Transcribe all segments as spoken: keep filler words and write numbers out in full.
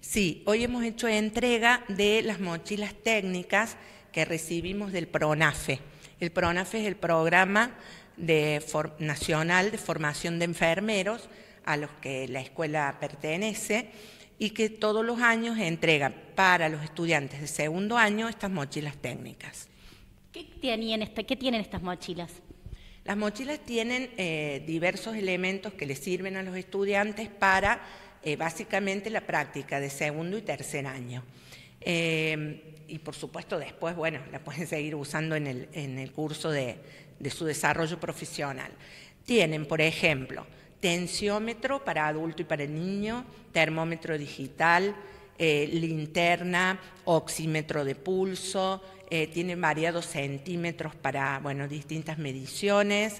Sí, hoy hemos hecho entrega de las mochilas técnicas que recibimos del PRONAFE. El PRONAFE es el Programa de For- Nacional de Formación de Enfermeros a los que la escuela pertenece y que todos los años entrega para los estudiantes de segundo año estas mochilas técnicas. ¿Qué tienen, este, ¿qué tienen estas mochilas? Las mochilas tienen eh, diversos elementos que les sirven a los estudiantes para eh, básicamente la práctica de segundo y tercer año. Eh, y por supuesto después, bueno, la pueden seguir usando en el, en el curso de, de su desarrollo profesional. Tienen, por ejemplo, tensiómetro para adulto y para niño, termómetro digital, eh, linterna, oxímetro de pulso, eh, tienen variados centímetros para, bueno, distintas mediciones,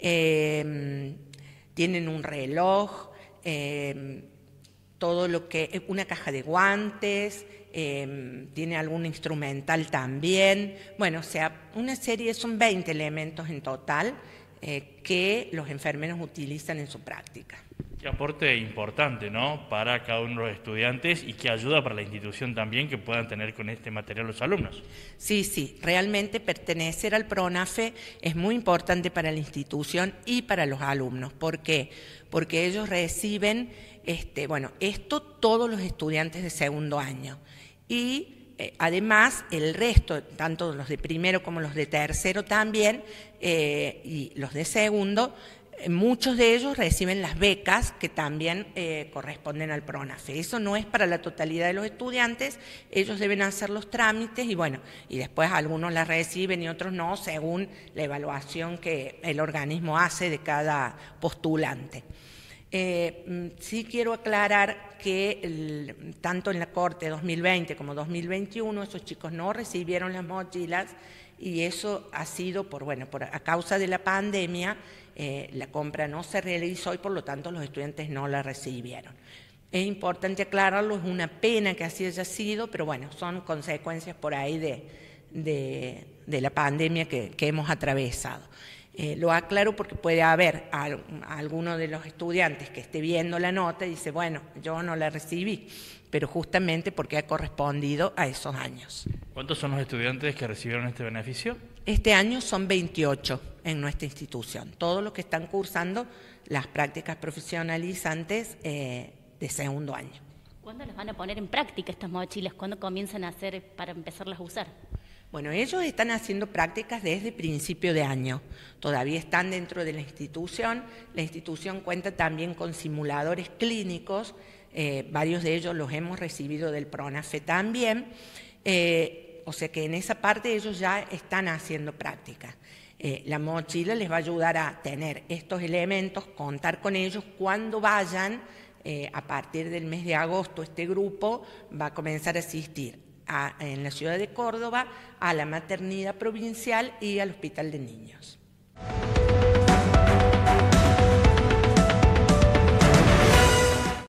eh, tienen un reloj, eh, todo lo que, una caja de guantes, eh, tiene algún instrumental también, bueno, o sea, una serie, son veinte elementos en total eh, que los enfermeros utilizan en su práctica. Qué aporte importante, ¿no?, para cada uno de los estudiantes y qué ayuda para la institución también que puedan tener con este material los alumnos. Sí, sí, realmente pertenecer al PRONAFE es muy importante para la institución y para los alumnos. ¿Por qué? Porque ellos reciben, este, bueno, esto todos los estudiantes de segundo año y eh, además el resto, tanto los de primero como los de tercero también eh, y los de segundo, muchos de ellos reciben las becas que también eh, corresponden al PRONAFE. Eso no es para la totalidad de los estudiantes, ellos deben hacer los trámites y bueno, y después algunos las reciben y otros no, según la evaluación que el organismo hace de cada postulante. Eh, sí quiero aclarar que el, tanto en la Corte dos mil veinte como dos mil veintiuno esos chicos no recibieron las mochilas y eso ha sido por, bueno, por, a causa de la pandemia, eh, la compra no se realizó y por lo tanto los estudiantes no la recibieron. Es importante aclararlo, es una pena que así haya sido, pero bueno, son consecuencias por ahí de, de, de la pandemia que, que hemos atravesado. Eh, lo aclaro porque puede haber a, a alguno de los estudiantes que esté viendo la nota y dice, bueno, yo no la recibí, pero justamente porque ha correspondido a esos años. ¿Cuántos son los estudiantes que recibieron este beneficio? Este año son veintiocho en nuestra institución, todos los que están cursando las prácticas profesionalizantes eh, de segundo año. ¿Cuándo las van a poner en práctica estas mochilas? ¿Cuándo comienzan a hacer para empezarlas a usar? Bueno, ellos están haciendo prácticas desde principio de año, todavía están dentro de la institución, la institución cuenta también con simuladores clínicos, eh, varios de ellos los hemos recibido del PRONAFE también, eh, o sea que en esa parte ellos ya están haciendo prácticas. Eh, la mochila les va a ayudar a tener estos elementos, contar con ellos cuando vayan, eh, a partir del mes de agosto este grupo va a comenzar a asistir A, en la ciudad de Córdoba, a la maternidad provincial y al hospital de niños.